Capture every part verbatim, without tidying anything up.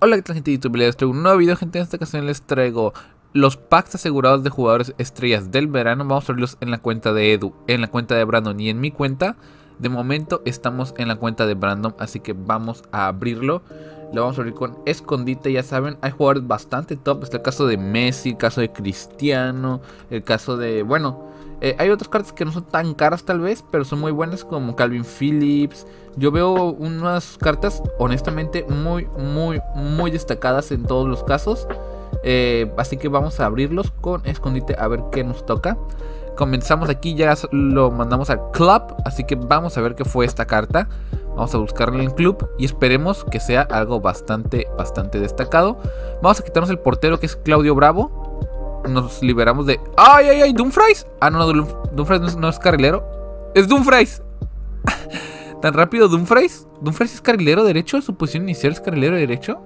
Hola, ¿qué tal, gente de YouTube? Les traigo un nuevo video, gente. En esta ocasión les traigo los packs asegurados de jugadores estrellas del verano. Vamos a abrirlos en la cuenta de Edu, en la cuenta de Brandon y en mi cuenta. De momento estamos en la cuenta de Brandon, así que vamos a abrirlo. Lo vamos a abrir con escondite, ya saben. Hay jugadores bastante top. Está el caso de Messi, el caso de Cristiano, el caso de... Bueno, eh, hay otras cartas que no son tan caras tal vez, pero son muy buenas, como Calvin Phillips. Yo veo unas cartas honestamente muy, muy, muy destacadas en todos los casos. Eh, así que vamos a abrirlos con escondite a ver qué nos toca. Comenzamos aquí, ya lo mandamos al club, así que vamos a ver qué fue esta carta. Vamos a buscarla en el club y esperemos que sea algo bastante, bastante destacado. Vamos a quitarnos el portero, que es Claudio Bravo. Nos liberamos de... ¡Ay, ay, ay! ¿Dumfries? Ah, no, no, Dumfries no es, no es carrilero. ¡Es Dumfries! ¿Tan rápido Dumfries? ¿Dumfries es carrilero derecho? ¿Su posición inicial es carrilero derecho?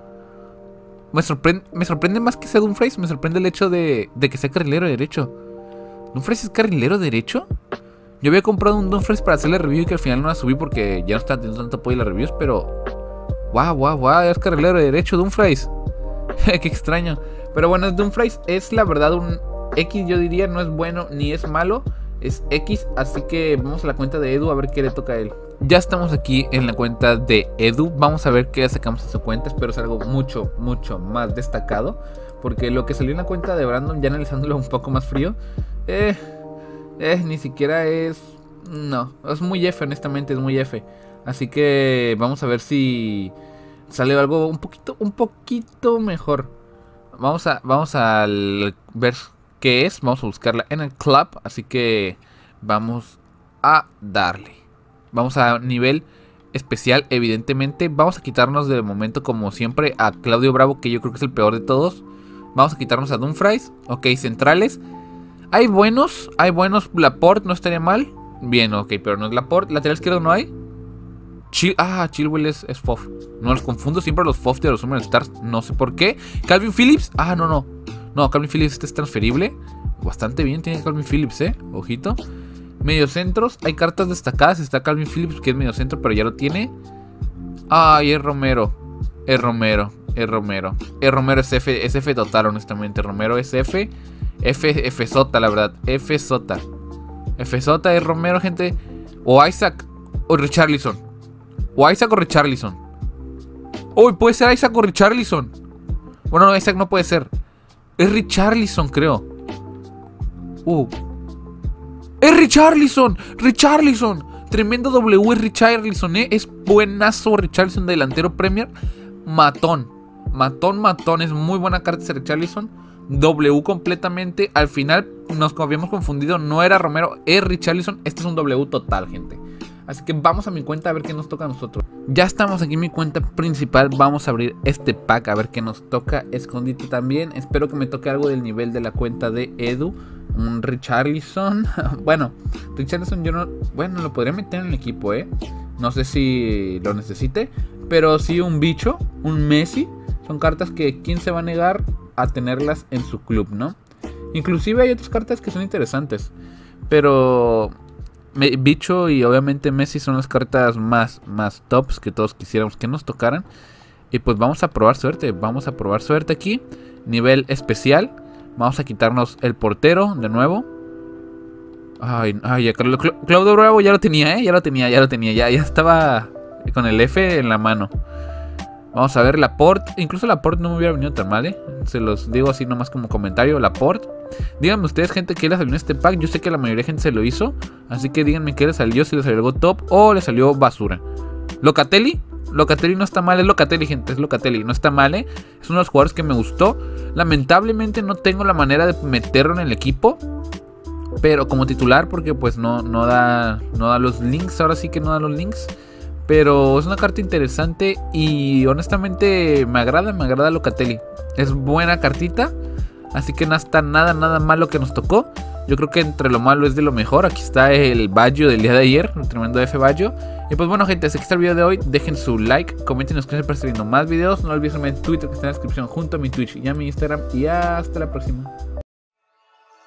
Me sorprende, me sorprende más que sea Dumfries. Me sorprende el hecho de, de que sea carrilero derecho. ¿Dumfries es carrilero derecho? Yo había comprado un Dumfries para hacer la review y que al final no la subí porque ya no estaba teniendo tanto apoyo en las reviews, pero... ¡Wow, wow, wow! Es carrilero derecho Dumfries. ¡Qué extraño! Pero bueno, Dumfries es la verdad un X, yo diría. No es bueno ni es malo, es X, así que vamos a la cuenta de Edu a ver qué le toca a él. Ya estamos aquí en la cuenta de Edu. Vamos a ver qué sacamos en su cuenta. Espero es algo mucho, mucho más destacado, porque lo que salió en la cuenta de Brandon, ya analizándolo un poco más frío, Eh... Eh, ni siquiera es... No, es muy F, honestamente, es muy F. Así que vamos a ver si sale algo un poquito, un poquito mejor. Vamos a, vamos a ver qué es. Vamos a buscarla en el club. Así que vamos a darle. Vamos a nivel especial, evidentemente. Vamos a quitarnos de momento, como siempre, a Claudio Bravo, que yo creo que es el peor de todos. Vamos a quitarnos a Dumfries. Ok, centrales. Hay buenos, hay buenos. Laporte no estaría mal. Bien, ok, pero no es Laporte. Lateral izquierdo no hay. Chill, ah, Chilwell es, es F O F. No los confundo siempre los F O F de los Superstars. No sé por qué. Calvin Phillips. Ah, no, no. No, Calvin Phillips este es transferible. Bastante bien tiene Calvin Phillips, eh. Ojito. Mediocentros. Hay cartas destacadas. Está Calvin Phillips, que es mediocentro, pero ya lo tiene. Ay, es Romero. Es Romero. Es Romero. Es Romero es F. Es F total, honestamente. Romero es F. F, F Sota, la verdad. F Sota. F Sota es Romero, gente. O Isaac o Richarlison. O Isaac o Richarlison. Uy, puede ser Isaac o Richarlison. Bueno, no, Isaac no puede ser. Es Richarlison, creo. Uh. Es Richarlison. Richarlison. Tremendo W es Richarlison, eh. Es buenazo Richarlison, delantero Premier. Matón. Matón, matón. Es muy buena carta ese Richarlison. W completamente. Al final nos habíamos confundido. No era Romero, es Richarlison. Este es un W total, gente. Así que vamos a mi cuenta a ver qué nos toca a nosotros. Ya estamos aquí en mi cuenta principal. Vamos a abrir este pack a ver qué nos toca. Escondite también. Espero que me toque algo del nivel de la cuenta de Edu. Un Richarlison. Bueno, Richarlison yo no... Bueno, lo podría meter en el equipo, eh. No sé si lo necesite, pero sí un bicho, un Messi. Son cartas que quién se va a negar a tenerlas en su club, ¿no? Inclusive hay otras cartas que son interesantes, pero me, Bicho y obviamente Messi son las cartas más, más tops que todos quisiéramos que nos tocaran. Y pues vamos a probar suerte, vamos a probar suerte aquí. Nivel especial. Vamos a quitarnos el portero de nuevo. Ay, ay, ya Claudio Bravo ya lo tenía, eh, ya lo tenía, ya lo tenía, ya, ya estaba con el F en la mano. Vamos a ver Laporte. Incluso Laporte no me hubiera venido tan mal, ¿eh? Se los digo así nomás como comentario. Laporte. Díganme ustedes, gente, qué les salió en este pack. Yo sé que la mayoría de gente se lo hizo. Así que díganme qué les salió. Si les salió algo top o les salió basura. Locatelli. Locatelli no está mal. Es Locatelli, gente. Es Locatelli. No está mal, ¿eh? Es uno de los jugadores que me gustó. Lamentablemente no tengo la manera de meterlo en el equipo. Pero como titular, porque pues no, no, da, no da los links. Ahora sí que no da los links. Pero es una carta interesante y honestamente me agrada, me agrada Locatelli. Es buena cartita, así que no está nada, nada malo que nos tocó. Yo creo que entre lo malo es de lo mejor. Aquí está el Baggio del día de ayer, un tremendo F Baggio. Y pues bueno, gente, así que está el video de hoy. Dejen su like, comenten, nos quieren estar viendo más videos. No olviden seguirme en Twitter, que está en la descripción, junto a mi Twitch y a mi Instagram. Y hasta la próxima.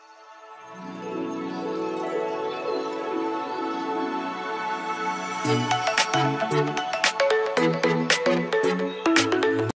Thank you.